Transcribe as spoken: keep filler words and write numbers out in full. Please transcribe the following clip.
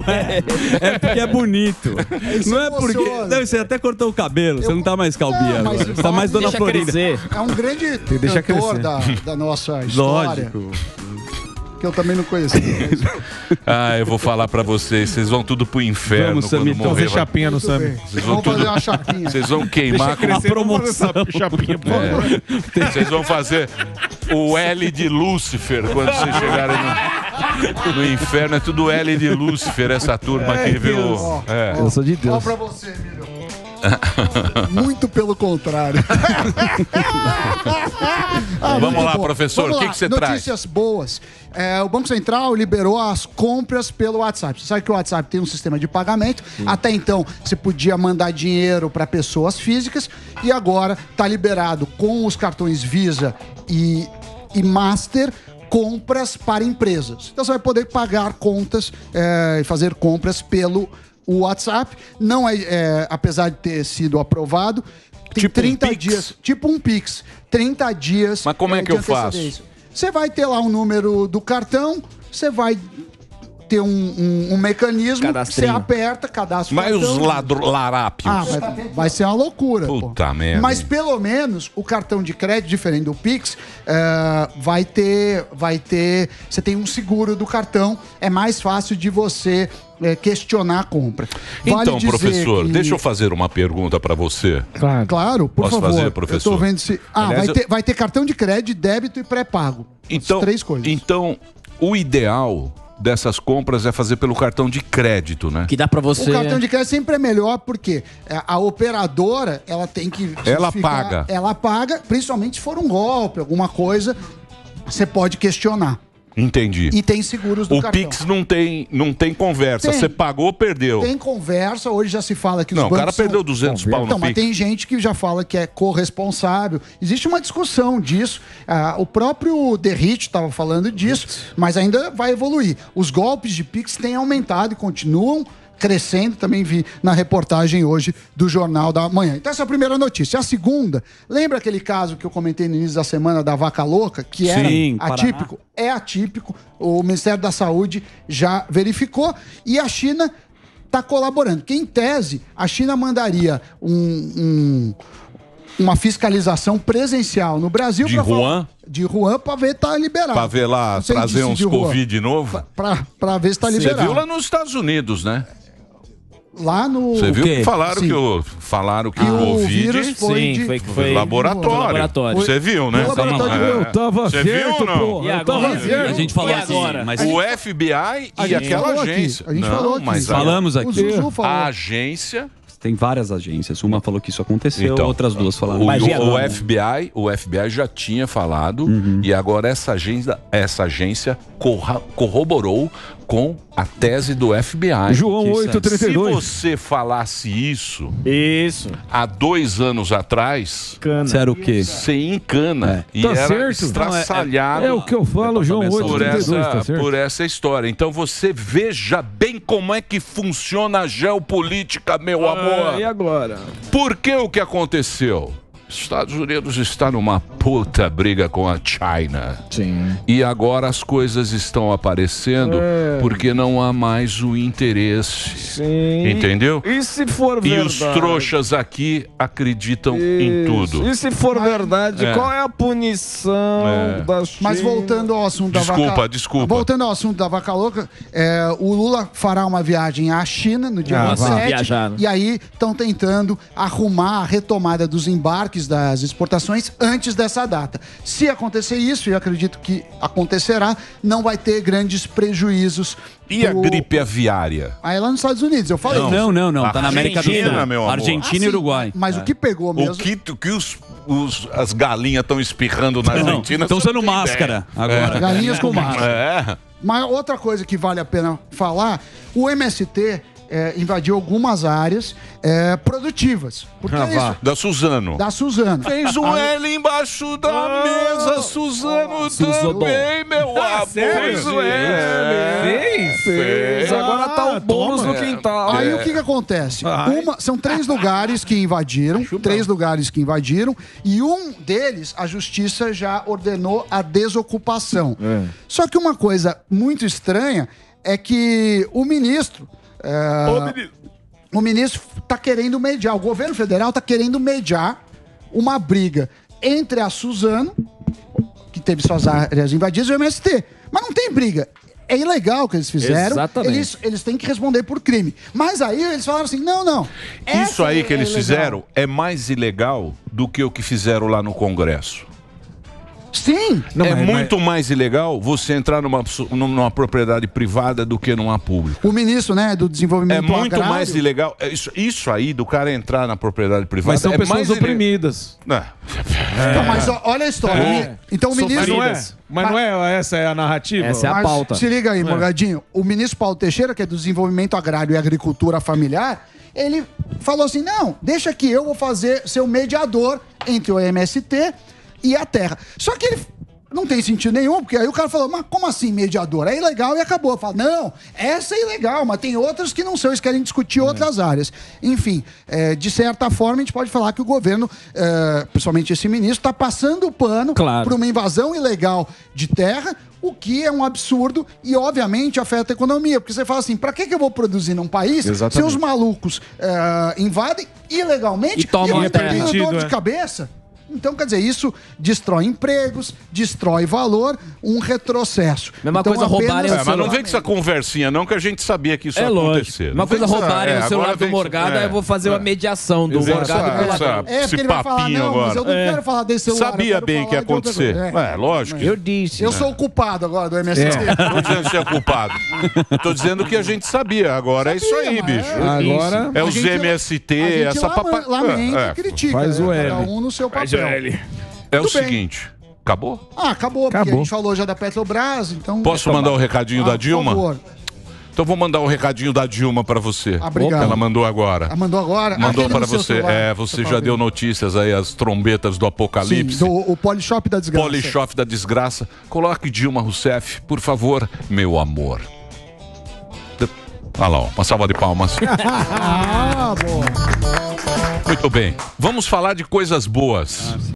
é, é porque é bonito. Isso não é porque. emociona. Não, você até cortou o cabelo, você não tá mais calbia Não, mas agora. Você tá mais Dona deixa Florinda. crescer. É um grande Deixa cantor crescer. da, da nossa história. Lógico. Que eu também não conhecia. Ah, eu vou falar pra vocês, vocês vão tudo pro inferno. Vamos, Sammy, quando então morrer. fazer chapinha no Sammy. Vocês vão, Vamos fazer tudo... uma chapinha. Vocês vão queimar Deixa crescer, com vamos fazer essa chapinha, por favor. É. Vocês vão fazer o L de Lúcifer quando vocês chegarem no, no inferno. É tudo L de Lúcifer, essa turma aqui, viu? É. Eu sou de Deus. Ó pra você, Emílio. Muito pelo contrário. Ah, Vamos muito lá, bom. professor, Vamos o que lá. que você traz? Notícias boas. É, o Banco Central liberou as compras pelo WhatsApp. Você sabe que o WhatsApp tem um sistema de pagamento. Até então, você podia mandar dinheiro para pessoas físicas e agora está liberado com os cartões Visa e, e Master compras para empresas. Então você vai poder pagar contas é, e fazer compras pelo o WhatsApp. Não é, é, apesar de ter sido aprovado, tem Tipo um trinta Pix? dias, tipo um Pix, trinta dias. Mas como é que de eu faço? antecedência. Você vai ter lá o número do cartão, você vai ter um, um, um mecanismo, você Cadastrinho. aperta, cadastra o Mas cartão. os ladro- larápios. Ah, vai, vai ser uma loucura. Puta pô. merda. Mas pelo menos o cartão de crédito, diferente do Pix, eh, vai ter. Vai ter. Você tem um seguro do cartão, é mais fácil de você eh, questionar a compra. Vale Então, dizer professor, que- deixa eu fazer uma pergunta pra você. Claro. Claro, por Posso favor. fazer, professor? Eu tô vendo se. Ah, Aliás, vai, eu- ter, vai ter cartão de crédito, débito e pré-pago. Então, As três coisas. Então, o ideal dessas compras é fazer pelo cartão de crédito, né? Que dá pra você... O cartão de crédito sempre é melhor porque é, a operadora, ela tem que... Ela justificar- paga. Ela paga, principalmente se for um golpe, alguma coisa, você pode questionar. Entendi. E tem seguros do O cartão. Pix não tem, não tem conversa. Tem. Você pagou, perdeu. Tem conversa, hoje já se fala que os Não, o bancos cara perdeu são- duzentos pau no Então, mas Pix. tem gente que já fala que é corresponsável. Existe uma discussão disso. Ah, o próprio Derrite estava falando disso, mas ainda vai evoluir. Os golpes de Pix têm aumentado e continuam crescendo, também vi na reportagem hoje do Jornal da Manhã. Então essa é a primeira notícia. A segunda, lembra aquele caso que eu comentei no início da semana da vaca louca, que era Sim, Paraná. atípico? É atípico, o Ministério da Saúde já verificou e a China está colaborando. Que em tese, a China mandaria um, um- uma fiscalização presencial no Brasil. De pra falar- Wuhan? De Wuhan para ver se tá liberado. Pra ver lá, Não sei trazer disso uns de Wuhan. Covid de novo? Pra, pra ver se tá Você liberado. viu lá nos Estados Unidos, né? Lá no... Você viu O quê? que falaram Sim. que o, falaram que Que o o Covid vírus foi Sim, de- foi, foi- foi laboratório. foi laboratório. Você viu, né? Foi laboratório. É. Eu tava Você certo, viu ou não? porra, eu tava Você certo. viu? A gente falou E assim, agora? mas- O F B I A e gente aquela falou aqui, agência. a gente não, falou aqui. mas Falamos a... aqui. O Zuzu falou. A agência... Tem várias agências. Uma falou que isso aconteceu, outras duas falaram. O, Mas e o, agora? F B I, o F B I já tinha falado Uhum. e agora essa agência, essa agência corra- corroborou com a tese do F B I. João Que oito trinta e dois. Se você falasse isso, isso há dois anos atrás, Você era o quê? você encana e Tá era certo. estraçalhado. É o que eu falo, João oito por trinta e dois, essa, tá certo? por essa história. Então você veja bem como é que funciona a geopolítica, meu amor. E agora? Por que o que aconteceu? Estados Unidos está numa puta briga com a China. Sim. E agora as coisas estão aparecendo É. porque não há mais o interesse. Sim. Entendeu? E se for E verdade? os trouxas aqui acreditam em tudo. E se for verdade, É. qual é a punição É. da China? Mas voltando ao assunto da Desculpa, vaca... desculpa. Voltando ao assunto da vaca louca, é, o Lula fará uma viagem à China no dia Ah, vinte e vai. sete. Viajar, né? E aí estão tentando arrumar a retomada dos embarques das exportações antes dessa data. Se acontecer isso, e eu acredito que acontecerá, não vai ter grandes prejuízos. E a pro- gripe aviária? Aí lá nos Estados Unidos, eu falei. Não, não, não. Tá na América do Argentina, Sul. meu amor. Argentina Ah, e sim, Uruguai. Mas o que pegou mesmo... O que, o que os, os- as galinhas estão espirrando na Não, Argentina? estão você usando não tem máscara ideia. agora. Galinhas com máscara. É. Mas outra coisa que vale a pena falar, o M S T é, invadiu algumas áreas é, produtivas. Porque Ah, é vá. isso, Da Suzano. da Suzano. Fez um L embaixo da mesa, Suzano também, meu amor. Fez o L. Fez? Fez. Agora tá o bônus no quintal. Aí É. o que que acontece? Ai. Uma- são três lugares que invadiram, três lugares que invadiram, e um deles a justiça já ordenou a desocupação. É. Só que uma coisa muito estranha é que o ministro... É, Ô, ministro. O ministro está querendo mediar, o governo federal está querendo mediar uma briga entre a Suzano, que teve suas áreas invadidas, e o M S T. Mas não tem briga. É ilegal o que eles fizeram. Exatamente. Eles, eles têm que responder por crime. Mas aí eles falaram assim, não, não. Isso aí que é eles ilegal. fizeram é mais ilegal do que o que fizeram lá no Congresso. Sim. Não, é mas, muito mas... mais ilegal você entrar numa, numa propriedade privada do que numa pública. O ministro, né, do desenvolvimento agrário... É muito agrário... mais ilegal. Isso, isso aí do cara entrar na propriedade privada mas são é pessoas mais oprimidas. É. É. Então, mas ó, olha a história. É. Então o ministro... Mas não é, mas não é essa é a narrativa? Essa é a mas, pauta. Se liga aí, é. Morgadinho. O ministro Paulo Teixeira, que é do Desenvolvimento Agrário e Agricultura Familiar, ele falou assim, não, deixa que eu vou fazer ser o mediador entre o M S T e a terra. Só que ele... Não tem sentido nenhum, porque aí o cara falou, mas como assim mediador? É ilegal e acabou. Fala, não, essa é ilegal, mas tem outras que não são, eles querem discutir outras é. áreas. Enfim, é, de certa forma, a gente pode falar que o governo, é, principalmente esse ministro, está passando o pano claro. para uma invasão ilegal de terra, o que é um absurdo e, obviamente, afeta a economia. Porque você fala assim, para que, que eu vou produzir num país Exatamente. se os malucos é, invadem ilegalmente e, toma e eu é tenho dor é. de cabeça? Então, quer dizer, isso destrói empregos, destrói valor, um retrocesso. Mesma então, coisa roubarem é, Mas não vem com essa conversinha, não, que a gente sabia que isso é ia acontecer. Uma coisa roubarem é, o celular do Morgado, é, aí eu vou fazer é. uma mediação do Morgado pela essa, É, porque ele vai falar, não, agora. mas eu não é. quero falar desse celular. Sabia bem que ia acontecer. É. é, lógico. Eu disse. Eu né? sou o culpado agora do M S T. É. Não tô dizendo que você é culpado. Eu tô dizendo que a gente sabia. Agora sabia, é isso aí, bicho. É. Agora... É os M S T, essa papai. Lamenta é. e critica. Faz o L. Cada um no seu papel. Faz o L. É o seguinte, acabou? Ah, acabou, porque acabou. A gente falou já da Petrobras, então... Posso mandar o recadinho ah, da Dilma? Por favor. Então vou mandar o recadinho da Dilma para você. Ah, obrigado. Ela mandou agora. Ah, mandou agora? Mandou para você. É, você já deu notícias aí, as trombetas do apocalipse. Sim, do, o Polishop da desgraça. Polishop da desgraça. Coloque Dilma Rousseff, por favor, meu amor. Olha lá, ó, uma salva de palmas. Ah, boa. Muito bem. Vamos falar de coisas boas.